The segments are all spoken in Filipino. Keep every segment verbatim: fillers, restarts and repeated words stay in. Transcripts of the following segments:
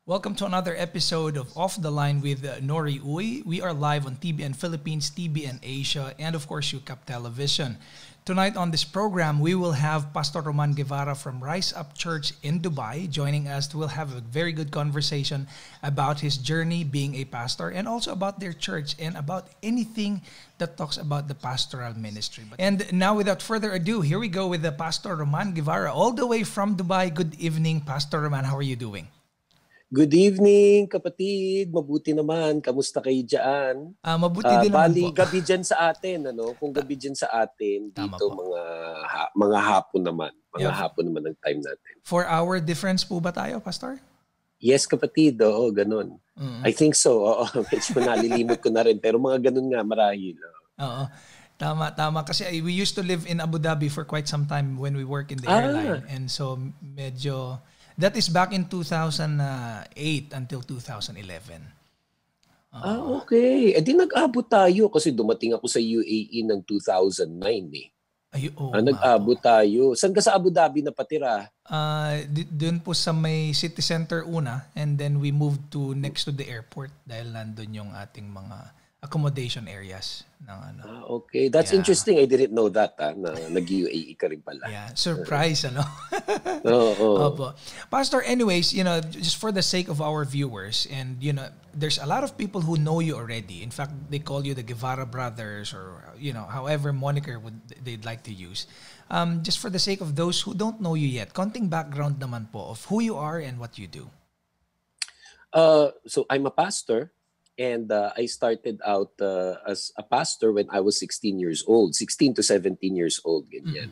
Welcome to another episode of Off the Line with uh, Nori Uy. We are live on T B N Philippines, T B N Asia, and of course U C A P Television. Tonight on this program, we will have Pastor Roman Guevara from Rise Up Church in Dubai joining us. We'll have a very good conversation about his journey being a pastor and also about their church and about anything that talks about the pastoral ministry. And now, without further ado, here we go with the Pastor Roman Guevara all the way from Dubai. Good evening, Pastor Roman. How are you doing? Good evening, kapatid. Mabuti naman. Kamusta kayo dyan? Uh, mabuti uh, din naman bali, po. gabi dyan sa atin. Ano? Kung gabi dyan sa atin, Tama dito po. mga ha, mga hapon naman. Mga Yeah. hapon naman ang time natin. Four hour difference po ba tayo, Pastor? Yes, kapatid. Oo, ganun. Mm. I think so. Oo, medyo nalilimot ko na rin. Pero mga ganun nga, marahil. Oo. Tama, tama. Kasi we used to live in Abu Dhabi for quite some time when we work in the Ah. airline. And so medyo... That is back in two thousand eight until two thousand eleven. Uh, Ah, okay. E di nag-abot tayo kasi dumating ako sa U A E ng two thousand nine eh. ay, oh, Ah, nag-abot tayo. Saan ka sa Abu Dhabi napatira? Uh, d- doon po sa may city center una, and then we moved to next to the airport dahil nandun yung ating mga accommodation areas ng ano. Ah, okay. That's Yeah. interesting. I didn't know that. Ah, na nag-U A E ka rin pala. Yeah, surprise, ano? Oo. oo. Opo. Pastor, anyways, you know, just for the sake of our viewers, and you know, there's a lot of people who know you already. In fact, they call you the Guevara brothers, or you know, however moniker would they'd like to use. Um, just for the sake of those who don't know you yet, konting background naman po of who you are and what you do. Uh, so I'm a pastor, and uh, I started out uh, as a pastor when I was sixteen years old, sixteen to seventeen years old, ganyan.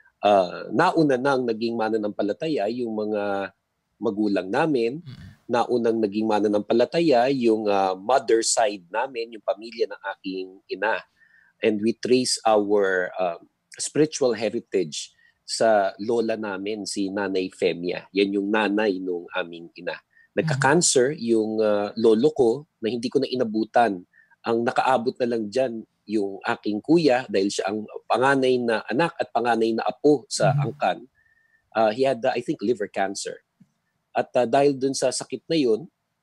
Uh, nauna nang naging mananampalataya yung mga magulang namin. Mm-mm. Naunang naging mananampalataya yung uh, mother side namin, yung pamilya ng aking ina. And we trace our um, spiritual heritage sa lola namin, si Nanay Femia. Yan yung nanay nung aming ina. Nagka-cancer yung uh, lolo ko na hindi ko na inabutan. Ang nakaabot na lang dyan yung aking kuya dahil siya ang panganay na anak at panganay na apo sa Mhm. angkan. Uh, he had, uh, I think, liver cancer. At uh, dahil dun sa sakit na yun,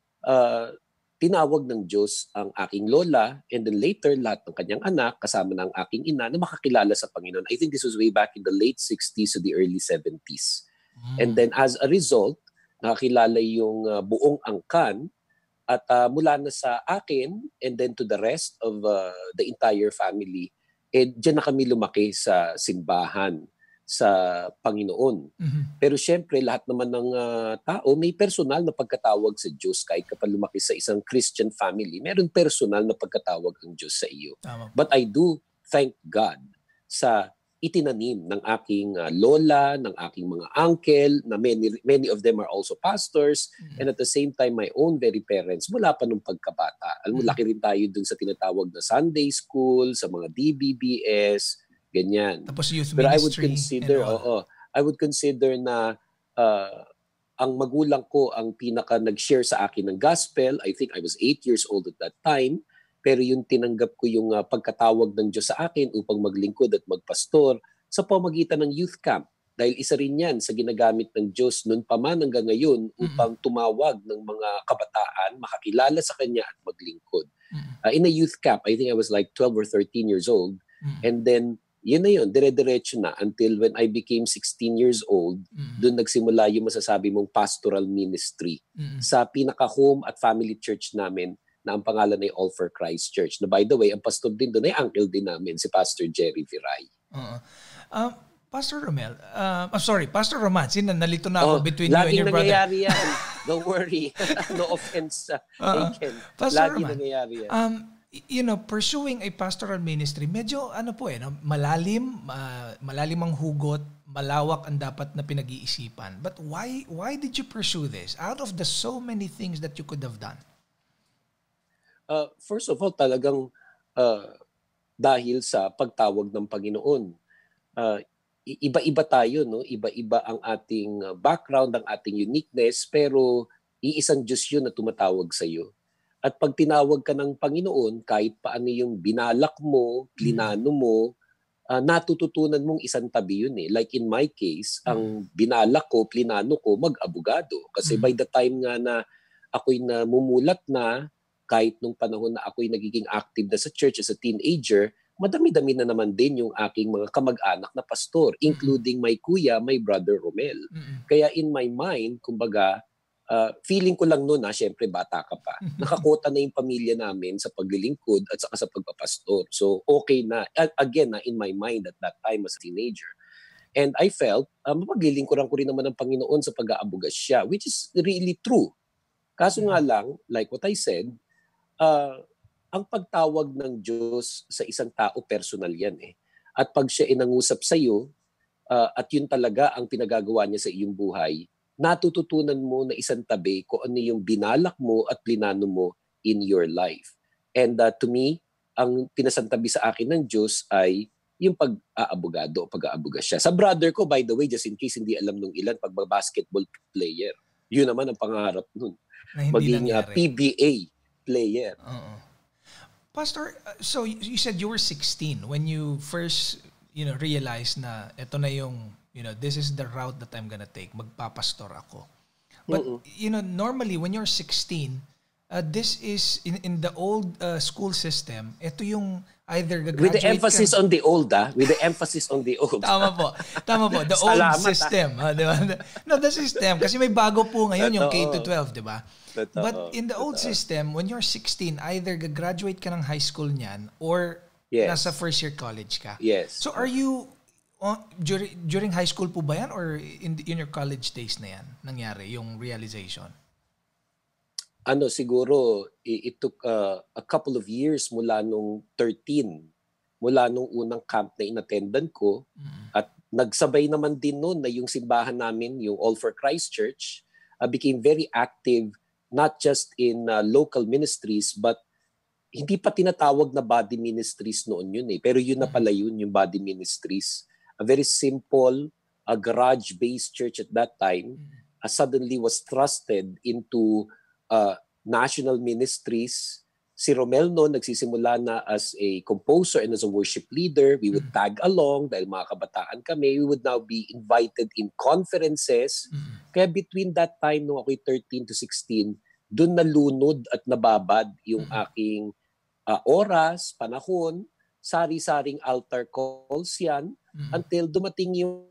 uh, tinawag ng Diyos ang aking lola, and then later lahat ng kanyang anak kasama ng aking ina na makakilala sa Panginoon. I think this was way back in the late sixties to the early seventies. Mm. And then as a result, nakakilala yung uh, buong angkan, at uh, mula na sa akin and then to the rest of uh, the entire family, eh diyan na kami lumaki sa simbahan sa Panginoon. Mhm. Pero syempre lahat naman ng uh, tao may personal na pagkatawag sa Diyos. Kahit ka pa lumaki sa isang Christian family, meron personal na pagkatawag ang Diyos sa iyo. Tama po. But I do thank God sa itinanim ng aking uh, lola, ng aking mga uncle, na many, many of them are also pastors, Mhm. and at the same time, my own very parents, mula pa nung pagkabata. Alam mo, Mm. laki rin tayo dun sa tinatawag na Sunday school, sa mga D B B S, ganyan. Tapos youth Pero I would ministry consider, and all. oo, I would consider na uh, ang magulang ko ang pinaka nag-share sa akin ng gospel. I think I was eight years old at that time. Pero yung tinanggap ko yung uh, pagkatawag ng Diyos sa akin upang maglingkod at magpastor sa pamagitan ng youth camp. Dahil isa rin yan sa ginagamit ng Diyos noon pa man hanggang ngayon upang tumawag ng mga kabataan, makakilala sa Kanya at maglingkod. Mm. Uh, in a youth camp, I think I was like twelve or thirteen years old. Mm. And then, yun na yun, dire-diretso na until when I became sixteen years old, Mm. doon nagsimula yung masasabi mong pastoral ministry Mm. sa pinaka-home at family church namin na ang pangalan ay All for Christ Church. Na by the way, ang pastor din doon ay uncle din namin, si Pastor Jerry Viray. Oo. Um, Pastor Romel, uh, I'm sorry, Pastor Roman, sin nalito na ako Oh, between you and laging your brother. nangyayari yan. Don't worry. No offense uh, Oo. taken. Pastor Lagi Roman, nangyayari yan. Um, y- you know, pursuing a pastoral ministry, medyo ano po eh, no? malalim, uh, malalim ang hugot, malawak ang dapat na pinag-iisipan. But why why did you pursue this? Out of the so many things that you could have done. Uh, first of all, talagang uh, dahil sa pagtawag ng Panginoon. Uh, i- iba-iba tayo, no? Iba-iba ang ating uh, background, ang ating uniqueness, pero iisang Diyos yun na tumatawag sa iyo. At pag tinawag ka ng Panginoon, kahit paano yung binalak mo, plinano mo, uh, natututunan mong isang tabi yun eh. Like in my case, ang binalak ko, plinano ko, mag-abogado. Kasi Mhm. by the time nga na ako'y namumulat na, kahit nung panahon na ako'y nagiging active na sa church as a teenager, madami-dami na naman din yung aking mga kamag-anak na pastor, including my kuya, my brother Romel. Mm-mm. Kaya in my mind, kumbaga, uh, feeling ko lang noon, ha, syempre bata ka pa, nakakota na yung pamilya namin sa paglilingkod at saka sa pagpapastor. So okay na. Again, na in my mind at that time as a teenager. And I felt, uh, mapaglilingkuran ko rin naman ng Panginoon sa pag-aabugas siya, which is really true. Kaso nga lang, like what I said, uh, ang pagtawag ng Diyos sa isang tao, personal yan eh. At pag siya inangusap sa iyo, uh, at yun talaga ang pinagagawa niya sa iyong buhay, natututunan mo na isang tabi kung ano yung binalak mo at plinano mo in your life. And uh, to me, ang pinasantabi sa akin ng Diyos ay yung pag-aabogado o pag-aabuga siya. Sa brother ko, by the way, just in case hindi alam nung ilan, pag-basketball player. Yun naman ang pangarap nun. Maging uh, P B A player. Uh-uh. Pastor, uh, so you said you were sixteen when you first, you know, realized na ito na yung, you know, this is the route that I'm gonna take. Magpapastor ako. But, uh-uh. you know, normally when you're sixteen, uh, this is, in, in the old uh, school system, ito yung either graduate with the emphasis ka, on the old, ah. With the emphasis on the old. Tama po. Tama po. The old Salamat, system. Ah, di ba? No, the system. Kasi may bago po ngayon yung K to twelve, di ba? Totoo. But in the old Totoo. system, when you're sixteen, either graduate ka ng high school niyan or yes. nasa first year college ka. Yes. So are you, uh, during, during high school po ba yan or in, in your college days na yan nangyari, yung realization? Ano, siguro, it took uh, a couple of years mula nung thirteen, mula nung unang camp na inattendan ko, mm-hmm. at nagsabay naman din noon na yung simbahan namin, yung All for Christ Church, uh, became very active, not just in uh, local ministries, but hindi pa tinatawag na body ministries noon yun eh. Pero yun na pala yun, yung body ministries. A very simple, a garage-based church at that time, uh, suddenly was thrusted into Uh, national ministries. Si Romel noon nagsisimula na as a composer and as a worship leader. We would tag along dahil mga kabataan kami. We would now be invited in conferences. Mm-hmm. Kaya between that time nung ako'y thirteen to sixteen, dun nalunod at nababad yung mm-hmm. aking uh, oras, panahon, sari-saring altar calls yan, mm-hmm. until dumating yung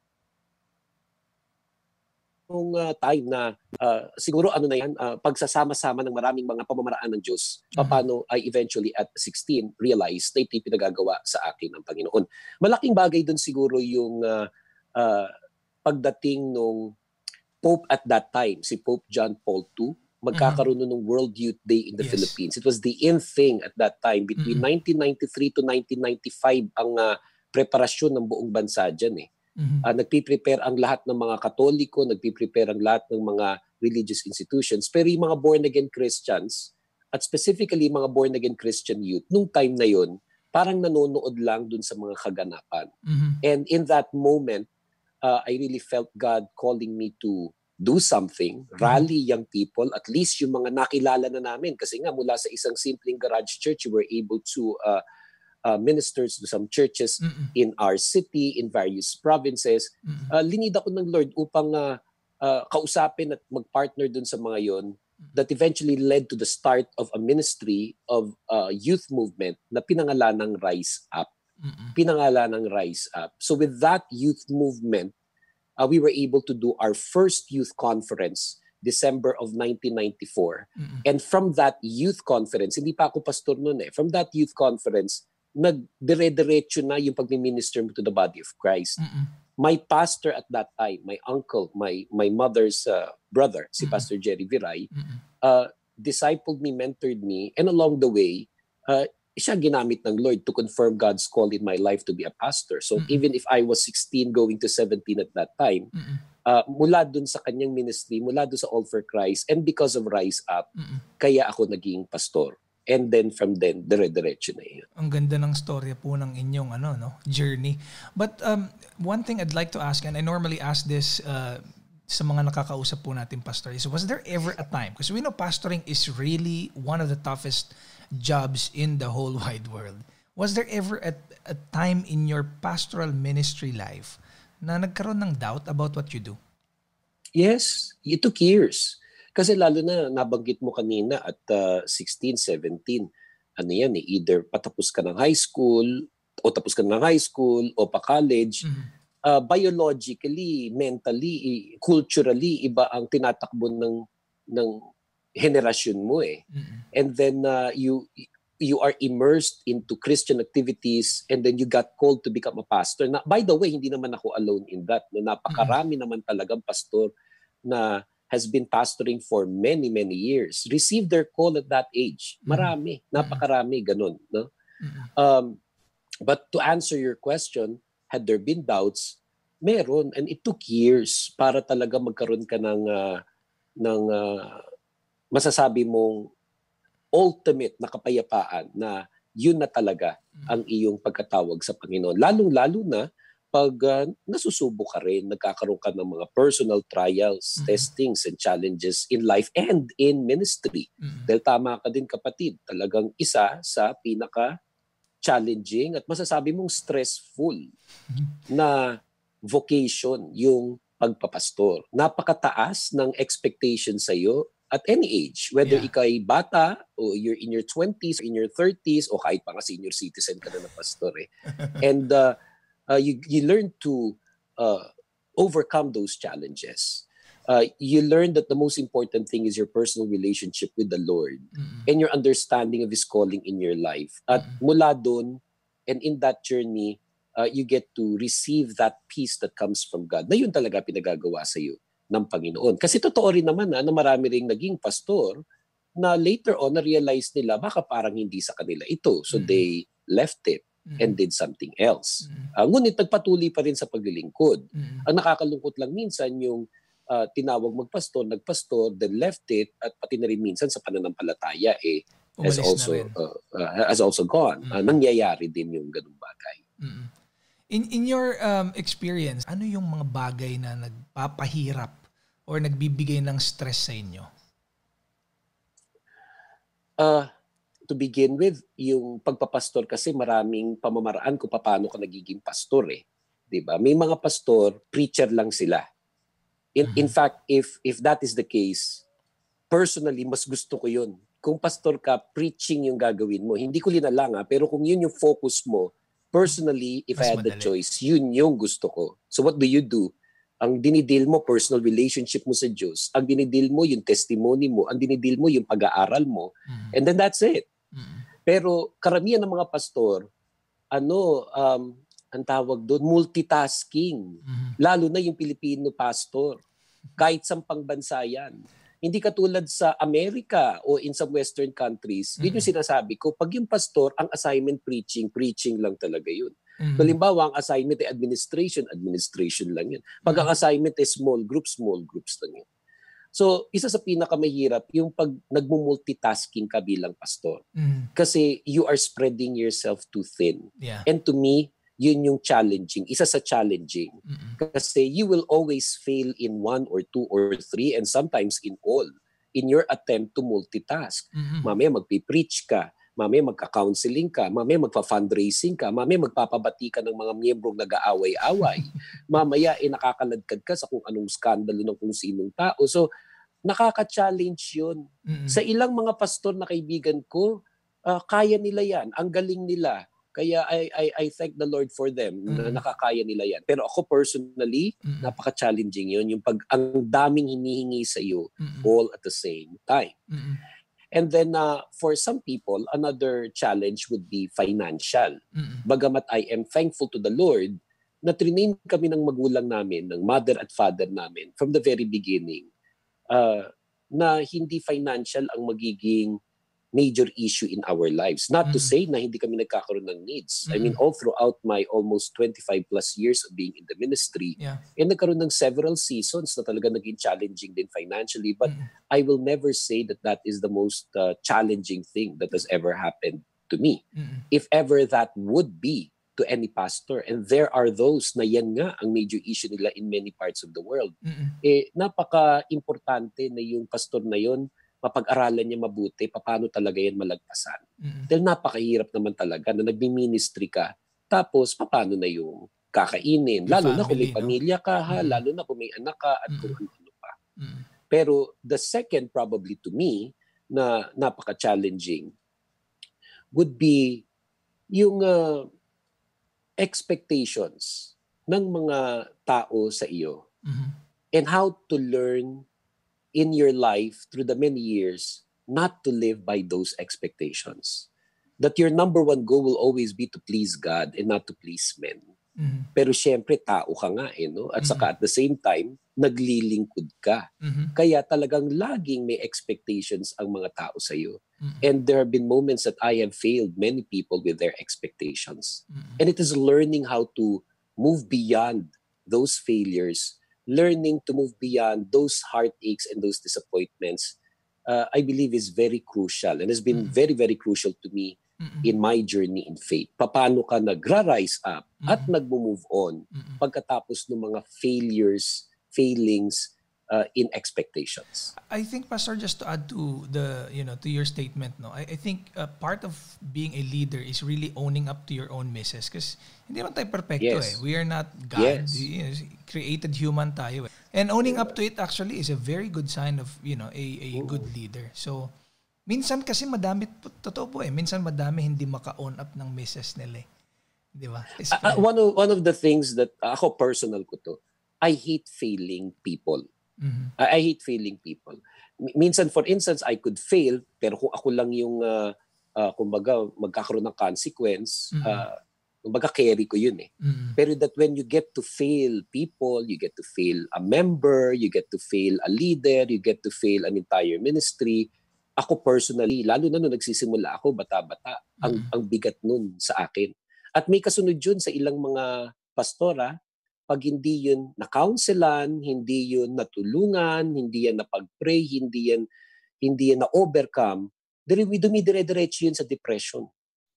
yung uh, time na uh, siguro ano na yan, uh, pagsasama-sama ng maraming mga pamamaraan ng Diyos, mm-hmm. paano I eventually at sixteen realized na ito'y pinagagawa sa akin ng Panginoon. Malaking bagay doon siguro yung uh, uh, pagdating nung Pope at that time, si Pope John Paul the Second, magkakaroon mm-hmm. ng World Youth Day in the yes. Philippines. It was the in thing at that time. Between mm-hmm. nineteen ninety-three to nineteen ninety-five ang uh, preparasyon ng buong bansa dyan eh. Mm-hmm. Uh, nagpiprepare ang lahat ng mga Katoliko, nagpiprepare ang lahat ng mga religious institutions. Pero yung mga born-again Christians, at specifically mga born-again Christian youth, nung time na yon, parang nanonood lang dun sa mga kaganapan. Mm-hmm. And in that moment, uh, I really felt God calling me to do something, rally young people, at least yung mga nakilala na namin. Kasi nga mula sa isang simpleng garage church, we were able to uh, Uh, ministers to some churches Mm-mm. in our city, in various provinces. Uh, linid ako ng Lord upang uh, uh, kausapin at mag-partner dun sa mga yon that eventually led to the start of a ministry of uh, youth movement na pinangalan ng Rise Up. Mm-mm. Pinangalan ng Rise Up. So with that youth movement, uh, we were able to do our first youth conference December of nineteen ninety-four. Mm-mm. And from that youth conference, hindi pa ako pastor noon eh, from that youth conference, nagdire-diretso na yung pag-minister mo to the body of Christ. Mm-mm. My pastor at that time, my uncle, my my mother's uh, brother, si Mm-mm. Pastor Jerry Viray, uh, discipled me, mentored me, and along the way, uh, siya ginamit ng Lord to confirm God's call in my life to be a pastor. So Mm-mm. even if I was sixteen going to seventeen at that time, uh, mula dun sa kanyang ministry, mula dun sa All for Christ, and because of Rise Up, Mm-mm. kaya ako naging pastor. And then from then, dire-diretso na yun. Ang ganda ng storya po ng inyong ano, no, journey. But um, one thing I'd like to ask, and I normally ask this uh, sa mga nakakausap po natin, Pastor, is was there ever a time, because we know pastoring is really one of the toughest jobs in the whole wide world. Was there ever a, a time in your pastoral ministry life na nagkaroon ng doubt about what you do? Yes, it took years. Kasi lalo na nabanggit mo kanina at uh, sixteen, seventeen, ano yan eh, either patapos ka ng high school o tapos ka ng high school o pa-college, mm-hmm. uh, biologically, mentally, culturally, iba ang tinatakbo ng ng henerasyon mo eh. Mm-hmm. And then uh, you you are immersed into Christian activities and then you got called to become a pastor. Na, by the way, hindi naman ako alone in that. No, napakarami mm-hmm. naman talagang pastor na has been pastoring for many, many years. Received their call at that age. Marami. Mm-hmm. Napakarami. Ganun. No? Mm-hmm. Um, but to answer your question, had there been doubts? Meron. And it took years para talaga magkaroon ka ng, uh, ng uh, masasabi mong ultimate na kapayapaan na yun na talaga ang iyong pagkatawag sa Panginoon. Lalong-lalo na pag uh, nasusubo ka rin, nagkakaroon ka ng mga personal trials, mm-hmm. testings, and challenges in life and in ministry. Mm-hmm. Dahil tama ka din kapatid, talagang isa sa pinaka-challenging at masasabi mong stressful mm-hmm. na vocation yung pagpapastor. Napakataas ng expectation sa iyo at any age, whether yeah. ikaw ay bata o you're in your twenties, in your thirties, o kahit pa nga senior citizen ka na na pastor eh. And uh, uh, you, you learn to uh, overcome those challenges. Uh, you learn that the most important thing is your personal relationship with the Lord mm-hmm. and your understanding of His calling in your life. At mm-hmm. mula doon, and in that journey, uh, you get to receive that peace that comes from God. Na yun talaga pinagagawa sa iyo ng Panginoon. Kasi totoo rin naman na, na marami ring naging pastor na later on na-realize nila baka parang hindi sa kanila ito. So mm-hmm. they left it mm-hmm. and did something else. Mm-hmm. Uh, ngunit nagpatuloy pa rin sa paglilingkod. Mm-hmm. Ang nakakalungkot lang minsan yung uh, tinawag magpastor, nagpastor, then left it, at pati na rin minsan sa pananampalataya eh, has also, uh, uh, has also gone. Mm-hmm. Uh, nangyayari din yung ganung bagay. Mm-hmm. In in your um, experience, ano yung mga bagay na nagpapahirap or nagbibigay ng stress sa inyo? Uh, to begin with, yung pagpapastor kasi maraming pamamaraan kung paano ka nagiging pastor eh. 'Di ba? May mga pastor, preacher lang sila. In mm-hmm. in fact, if if that is the case, personally mas gusto ko 'yun. Kung pastor ka, preaching yung gagawin mo. Hindi ko linalang ha, pero kung yun yung focus mo, personally, if mas I had madali. The choice, yun yung gusto ko. So what do you do? Ang dinidil mo, personal relationship mo sa Diyos. Ang dinidil mo, yung testimony mo. Ang dinidil mo, yung pag-aaral mo. Mm-hmm. And then that's it. Mm-hmm. Pero karamihan ng mga pastor, ano, um, ang tawag doon, multitasking. Mm-hmm. Lalo na yung Pilipino pastor. Kahit sa pangbansa yan. Hindi katulad sa Amerika o in some Western countries. Mm-hmm. Yun yung sinasabi ko, pag yung pastor, ang assignment preaching, preaching lang talaga yun. Mm-hmm. Halimbawa, ang assignment ay administration, administration lang yun. Pag mm-hmm. ang assignment ay small groups, small groups lang yun. So, isa sa pinakamahirap, yung pag nagmumultitasking ka bilang pastor. Mm-hmm. Kasi you are spreading yourself too thin. Yeah. And to me, yun yung challenging. Isa sa challenging. Mm-hmm. Kasi you will always fail in one or two or three and sometimes in all in your attempt to multitask. Mm-hmm. Mamaya magpipreach ka. Mamaya magka-counseling ka, mamaya magpa-fundraising ka, mamaya magpapabati ka ng mga miyembrong nag-aaway-away. Mamaya eh nakakaladkad ka sa kung anong skandalo ng kung sinong tao. So nakaka-challenge yun. Mm-hmm. Sa ilang mga pastor na kaibigan ko, uh, kaya nila yan. Ang galing nila. Kaya I I I thank the Lord for them mm-hmm. na nakakaya nila yan. Pero ako personally, mm-hmm. napaka-challenging yun. Yung pag ang daming hinihingi sa iyo mm-hmm. all at the same time. Mm-hmm. And then uh, for some people, another challenge would be financial. Mm-hmm. Bagamat I am thankful to the Lord na trinain kami ng magulang namin, ng mother at father namin from the very beginning uh, na hindi financial ang magiging major issue in our lives. Not mm-hmm. to say na hindi kami nagkakaroon ng needs. Mm-hmm. I mean, all throughout my almost twenty-five plus years of being in the ministry, yeah. eh nagkaroon ng several seasons na talaga naging challenging din financially. But mm-hmm. I will never say that that is the most uh, challenging thing that has ever happened to me. Mm-hmm. If ever that would be to any pastor, and there are those na yan nga ang major issue nila in many parts of the world, mm-hmm. eh napaka-importante na yung pastor na yon mapag-aralan niya mabuti paano talaga yan malagpasan. Mm-hmm. Dahil napakahirap naman talaga na nagmi-ministry ka, tapos paano na yung kakainin. Lalo family, na kung may pamilya ka, ha? No? Lalo na kung may anak ka at mm-hmm. kung ano-ano pa. Mm-hmm. Pero the second probably to me na napaka-challenging would be yung uh, expectations ng mga tao sa iyo. Mm-hmm. And how to learn in your life through the many years not to live by those expectations. That your number one goal will always be to please God and not to please men. Mm-hmm. Pero syempre, tao ka nga eh, no? At saka at the same time, naglilingkod ka. Mm-hmm. Kaya talagang laging may expectations ang mga tao sa iyo. Mm-hmm. And there have been moments that I have failed many people with their expectations. Mm-hmm. And it is learning how to move beyond those failures, learning to move beyond those heartaches and those disappointments, uh, I believe is very crucial and has been Mm-hmm. very, very crucial to me Mm-mm. in my journey in faith. Paano ka nagra-rise up at Mm-mm. nagmo-move on Mm-mm. pagkatapos ng mga failures, failings uh, in expectations. I think, Pastor, just to add to the, you know, to your statement, no, I, I think uh, part of being a leader is really owning up to your own misses, because hindi naman tayo perfecto. Yes. Eh. We are not God. Yes. You know, created human tayo. Eh. And owning up to it actually is a very good sign of, you know, a, a good leader. So, minsan kasi madami, totoo po eh, minsan madami hindi maka-own up ng misses nila eh. Di ba? Uh, one, of, one of the things that, uh, ako personal ko to, I hate failing people. Mm-hmm. I, I hate failing people. M- minsan, for instance, I could fail, pero kung ako lang yung, uh, uh, kumbaga, magkakaroon ng consequence, Mm-hmm. uh, kumbaga, carry ko yun eh. Mm-hmm. Pero that when you get to fail people, you get to fail a member, you get to fail a leader, you get to fail an entire ministry, ako personally, lalo na nung nagsisimula ako, bata-bata, ang, Mm-hmm. ang bigat nun sa akin. At may kasunod yun sa ilang mga pastora, pag hindi yun na-counselan, hindi yun natulungan, hindi yan napag-pray, hindi yan, hindi yan na-overcome, dumidire-diretso yun sa depression.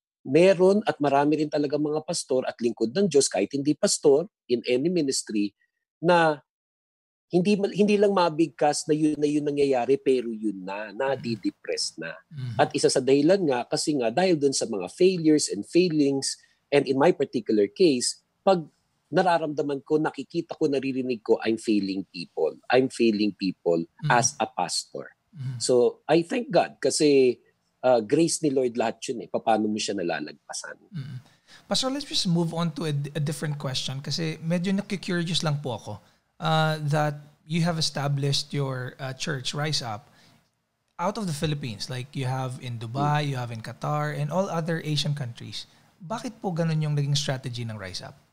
Meron at marami rin talaga mga pastor at lingkod ng Diyos, kahit hindi pastor, in any ministry, na hindi hindi lang mabigkas na yun na yun nangyayari, pero yun na, nadi-depress na. Mm-hmm. At isa sa dahilan nga, kasi nga dahil dun sa mga failures and failings, and in my particular case, pag nararamdaman ko, nakikita ko, naririnig ko, I'm failing people. I'm failing people Mm-hmm. as a pastor. Mm-hmm. So, I thank God kasi uh, grace ni Lord lahat yun eh. Paano mo siya nalalagpasan? Mm-hmm. Pastor, let's just move on to a, a different question kasi medyo nakikurious lang po ako. Uh, that you have established your uh, church, Rise Up, out of the Philippines. Like you have in Dubai, you have in Qatar, and all other Asian countries. Bakit po ganun yung naging strategy ng Rise Up?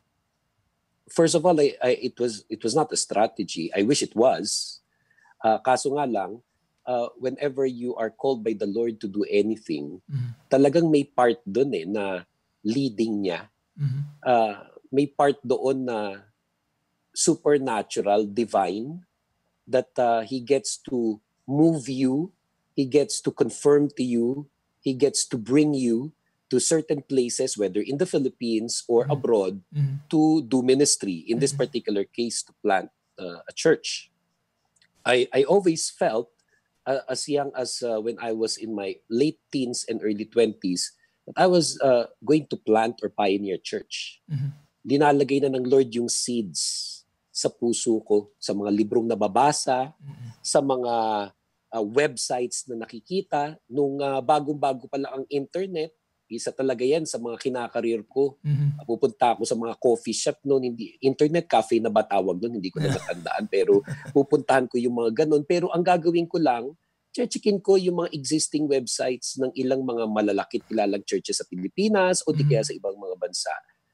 First of all, I, I, it was it was not a strategy. I wish it was. Uh, kaso nga lang, uh, whenever you are called by the Lord to do anything, Mm-hmm. talagang may part doon eh na leading niya. Mm-hmm. Uh, may part doon na supernatural, divine, that uh, He gets to move you, He gets to confirm to you, He gets to bring you to certain places, whether in the Philippines or Mm-hmm. abroad, Mm-hmm. to do ministry. In this Mm-hmm. particular case, to plant uh, a church. I, I always felt, uh, as young as uh, when I was in my late teens and early twenties, that I was uh, going to plant or pioneer church. Mm-hmm. Dinalagay na ng Lord yung seeds sa puso ko, sa mga librong nababasa, Mm-hmm. sa mga uh, websites na nakikita. Nung uh, bagong-bago pa lang ang internet, isa talaga yan sa mga kinakareer ko. Mm-hmm. Pupunta ako sa mga coffee shop noon, hindi internet cafe na ba tawag noon, hindi ko na natandaan, pero pupuntahan ko yung mga ganun. Pero ang gagawin ko lang, checkin ko yung mga existing websites ng ilang mga malalakit kilalang churches sa Pilipinas o di kaya sa ibang mga bansa.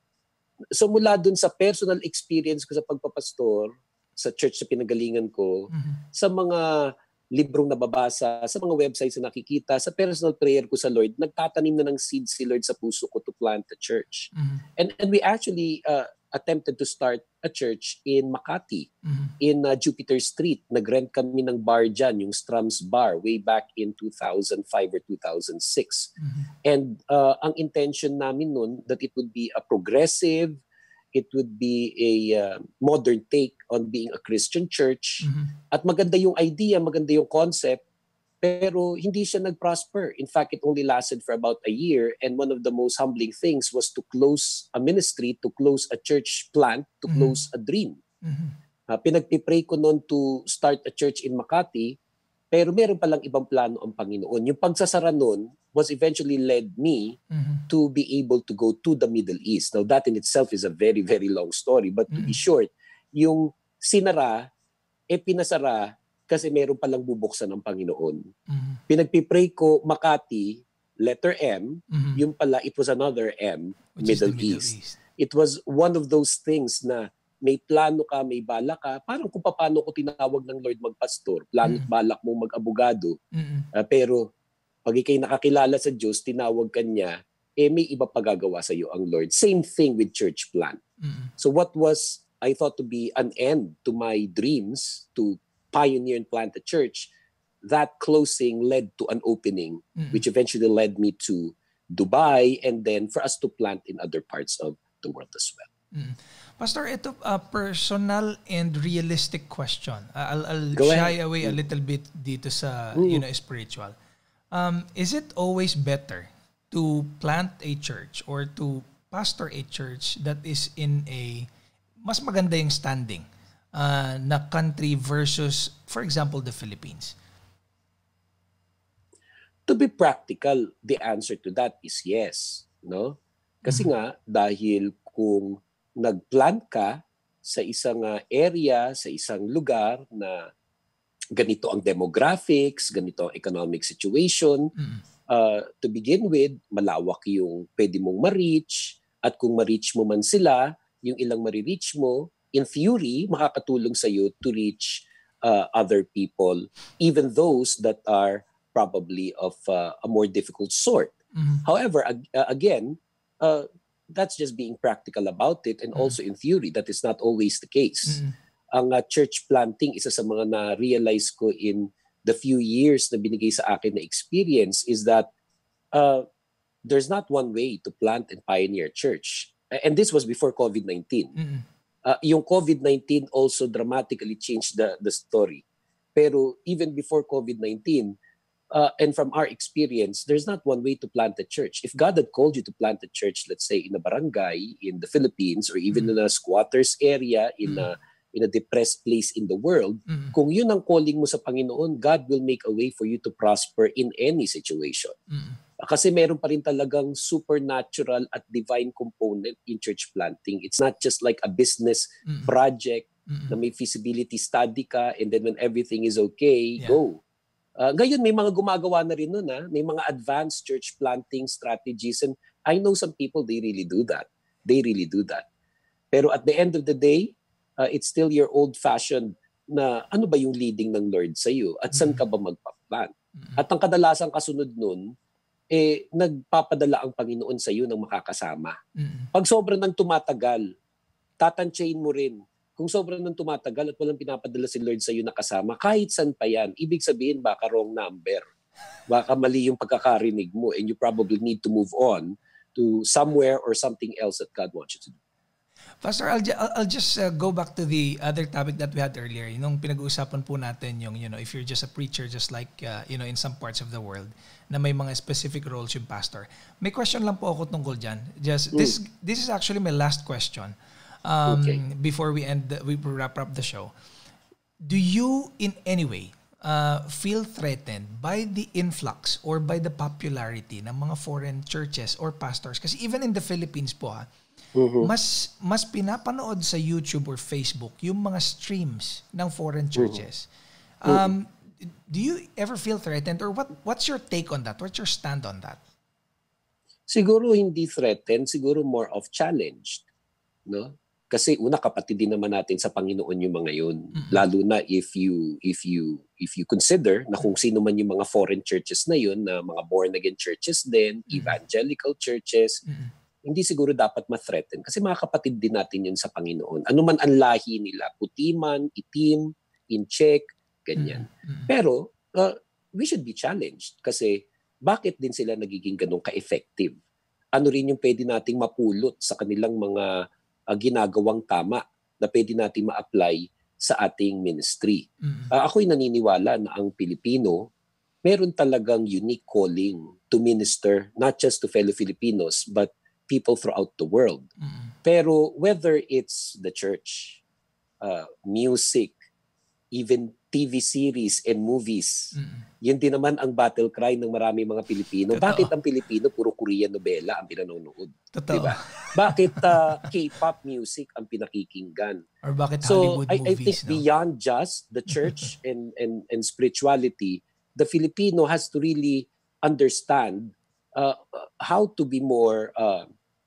So mula dun sa personal experience ko sa pagpapastor, sa church na pinagalingan ko, Mm-hmm. sa mga librong nababasa, sa mga websites na nakikita, sa personal prayer ko sa Lord, nagtatanim na ng seeds si Lord sa puso ko to plant a church. Mm-hmm. And and we actually uh, attempted to start a church in Makati, Mm-hmm. in uh, Jupiter Street. Nag-rent kami ng bar dyan, yung Strums Bar, way back in two thousand five or two thousand six. Mm-hmm. And uh, ang intention namin nun, that it would be a progressive, it would be a uh, modern take on being a Christian church. Mm-hmm. At maganda yung idea, maganda yung concept, pero hindi siya nag-prosper. In fact, it only lasted for about a year. And one of the most humbling things was to close a ministry, to close a church plant, to Mhm. close a dream. Mm-hmm. Uh, pinagpipray ko noon to start a church in Makati, pero meron palang ibang plano ang Panginoon. Yung pagsasara noon was eventually led me Mhm. to be able to go to the Middle East. Now that in itself is a very, very long story. But to be Mm. short, yung sinara, eh pinasara kasi meron palang bubuksan ng Panginoon. Mhm. Pinagpipray ko Makati, letter M, Mhm. yung pala it was another M, Which is the Middle, Middle East. East. It was one of those things na may plano ka, may bala ka, parang kung paano ko tinawag ng Lord magpastor, plano't Mm. balak mo mag-abogado, Mm. uh, pero pag ikay nakakilala sa Diyos, tinawag ka niya, eh may iba pa gagawa sa iyo ang Lord. Same thing with church plant. Mm. So what was I thought to be an end to my dreams to pioneer and plant a church, that closing led to an opening, Mm. which eventually led me to Dubai and then for us to plant in other parts of the world as well. Mm. Pastor, ito a personal and realistic question. Uh, I'll, I'll Go shy ahead. away a little bit dito sa Mm. you know spiritual. Um, is it always better to plant a church or to pastor a church that is in a mas maganda yung standing uh, na country versus, for example, the Philippines? To be practical, the answer to that is yes, no? Kasi Mhm. nga dahil kung nag-plant ka sa isang uh, area, sa isang lugar na ganito ang demographics, ganito ang economic situation, Mm. uh, to begin with, malawak yung pwede mong ma-reach, at kung ma-reach mo man sila, yung ilang ma-reach mo, in theory, makakatulong sa'yo to reach uh, other people, even those that are probably of uh, a more difficult sort. Mhm. However, ag- uh, again, uh, that's just being practical about it, and Mm. also in theory, that is not always the case. Mm. Ang uh, church planting, isa sa mga na-realize ko in the few years na binigay sa akin na experience is that uh, there's not one way to plant and pioneer church. A- And this was before COVID nineteen. Mm. Uh, yung COVID nineteen also dramatically changed the, the story. Pero even before COVID nineteen, uh, and from our experience, there's not one way to plant a church. If God had called you to plant a church, let's say in a barangay in the Philippines, or even Mm. in a squatters area, in Mm. a in a depressed place in the world, Mm. kung yun ang calling mo sa Panginoon, God will make a way for you to prosper in any situation. Mm. Kasi meron pa rin talagang supernatural at divine component in church planting. It's not just like a business Mm. project Mm. na may feasibility study ka, and then when everything is okay, Yeah. go. Uh, ngayon, may mga gumagawa na rin nun. Ha? May mga advanced church planting strategies, and I know some people, they really do that. They really do that. Pero at the end of the day, uh, it's still your old-fashioned na ano ba yung leading ng Lord sa iyo at saan ka ba magpa-plant. Mm. At ang kadalasang kasunod nun, eh, nagpapadala ang Panginoon sa iyo ng makakasama. Mm. Pag sobrang nang tumatagal, tatansyain mo rin. Kung sobrang nang tumatagal at walang pinapadala si Lord sa iyo na kasama, kahit saan pa yan, ibig sabihin baka wrong number. Baka mali yung pagkakarinig mo, and you probably need to move on to somewhere or something else that God wants you to do. Pastor, I'll, ju- I'll I'll just uh, go back to the other topic that we had earlier. Yung pinag-uusapan po natin yung, you know, if you're just a preacher, just like, uh, you know, in some parts of the world, na may mga specific roles yung pastor. May question lang po ako tungkol dyan. Just, this, this is actually my last question. Um, Okay. Before we end, the, we wrap up the show. Do you in any way uh, feel threatened by the influx or by the popularity ng mga foreign churches or pastors? Kasi even in the Philippines po, ha, Mhm. mas mas pinapanood sa YouTube or Facebook yung mga streams ng foreign churches. Um, do you ever feel threatened, or what what's your take on that? What's your stand on that? Siguro hindi threatened, siguro more of challenged, no? Kasi una, kapatid din naman natin sa Panginoon yung mga yun. Mm-mm. Lalo na if you if you if you consider na kung sino man yung mga foreign churches na yun, na mga born again churches din, Mm-mm. evangelical churches, Mm-mm. hindi siguro dapat ma-threaten kasi mga kapatid din natin yun sa Panginoon. Ano man ang lahi nila, puti man, itim, in check, ganyan. Mm-mm. Pero uh, we should be challenged kasi bakit din sila nagiging ganun ka-effective? Ano rin yung pwede nating mapulot sa kanilang mga uh, ginagawang tama na pwede nating ma-apply sa ating ministry? Mm-mm. Uh, ako'y naniniwala na ang Pilipino meron talagang unique calling to minister not just to fellow Filipinos but people throughout the world. Mm-mm. Pero whether it's the church, uh, music, even T V series and movies. Mm-hmm. Yun din naman ang battle cry ng marami mga Pilipino. Totoo. Bakit ang Pilipino puro Korean novela ang pinanonood? Totoo. Diba? Bakit uh, K-pop music ang pinakikinggan? Or bakit so, Hollywood I, movies? I think no? beyond just the church and, and, and spirituality, the Filipino has to really understand uh, how to be more uh,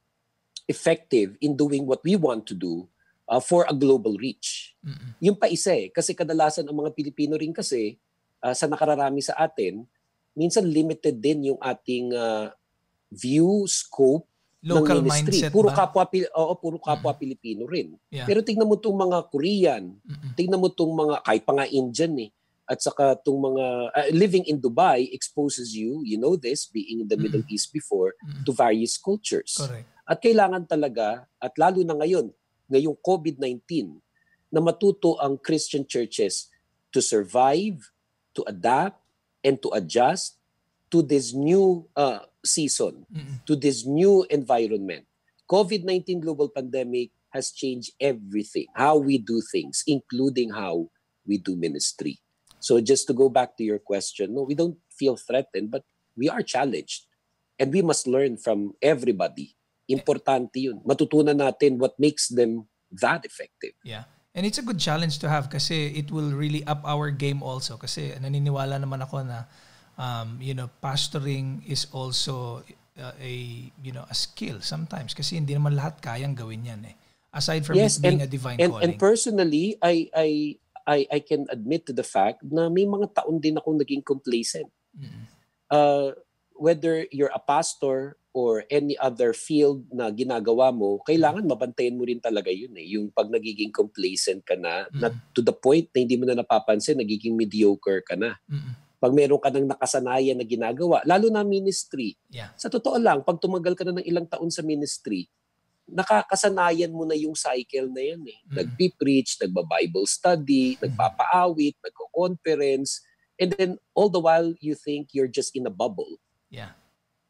effective in doing what we want to do uh, for a global reach. Mm-mm. Yung pa isa eh, kasi kadalasan ang mga Pilipino rin kasi uh, sa nakararami sa atin, minsan limited din yung ating uh, view, scope local ng ministry. mindset Puro ba? kapwa, oo, puro kapwa mm-hmm. Pilipino rin. Yeah. Pero tingnan mo itong mga Korean, mm-hmm. tingnan mo itong mga, kahit pa nga Indian eh, at saka itong mga, uh, living in Dubai exposes you, you know this, being in the mm-hmm. Middle East before, mm-hmm. to various cultures. Correct. At kailangan talaga, at lalo na ngayon, ngayong COVID nineteen, na matuto ang Christian churches to survive, to adapt, and to adjust to this new uh, season, mm-hmm. to this new environment. COVID nineteen global pandemic has changed everything, how we do things, including how we do ministry. So just to go back to your question, no, we don't feel threatened, but we are challenged. And we must learn from everybody. Importante yun. Matutunan natin what makes them that effective. Yeah. And it's a good challenge to have kasi it will really up our game also. Kasi naniniwala naman ako na um, you know, pastoring is also uh, a you know a skill sometimes kasi hindi naman lahat kayang gawin yan eh. Aside from yes, it being and, a divine and, calling. And personally, I I I I can admit to the fact na may mga taon din akong naging complacent. Mm-hmm. Uh, whether you're a pastor or any other field na ginagawa mo, kailangan mabantayan mo rin talaga yun eh. Yung pag nagiging complacent ka na, mm-hmm. na to the point na hindi mo na napapansin, nagiging mediocre ka na. Mm-hmm. Pag meron ka ng nakasanayan na ginagawa, lalo na ministry. Yeah. Sa totoo lang, pag tumagal ka na ng ilang taon sa ministry, nakakasanayan mo na yung cycle na yan eh. Mm-hmm. Nagpi-preach, nagba-Bible study, mm-hmm. nagpapaawit, nagko-conference, and then all the while you think you're just in a bubble. Yeah.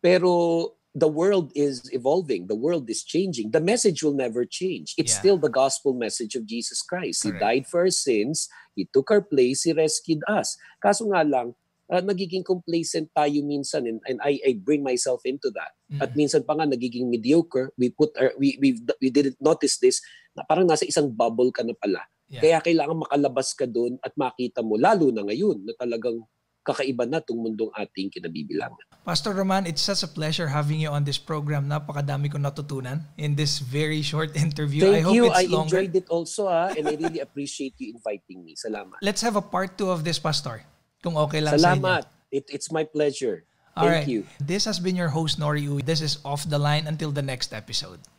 Pero the world is evolving. The world is changing. The message will never change. It's yeah. still the gospel message of Jesus Christ. Correct. He died for our sins. He took our place. He rescued us. Kaso nga lang, uh, nagiging complacent tayo minsan, and, and I, I bring myself into that. Mm-hmm. At minsan pa nga nagiging mediocre. We put our, we we we didn't notice this na parang nasa isang bubble ka na pala. Yeah. Kaya kailangan makalabas ka doon at makita mo, lalo na ngayon na talagang kakaiba na itong mundong ating kinabibilangan. Pastor Roman, it's such a pleasure having you on this program. Napakadami kong natutunan in this very short interview. Thank I hope you. it's I longer. enjoyed it also ha, and I really appreciate you inviting me. Salamat. Let's have a part two of this, Pastor. Kung okay lang Salamat. sa inyo. It, it's my pleasure. All Thank right. you. This has been your host, Nori Uy. This is Off the Line. Until the next episode.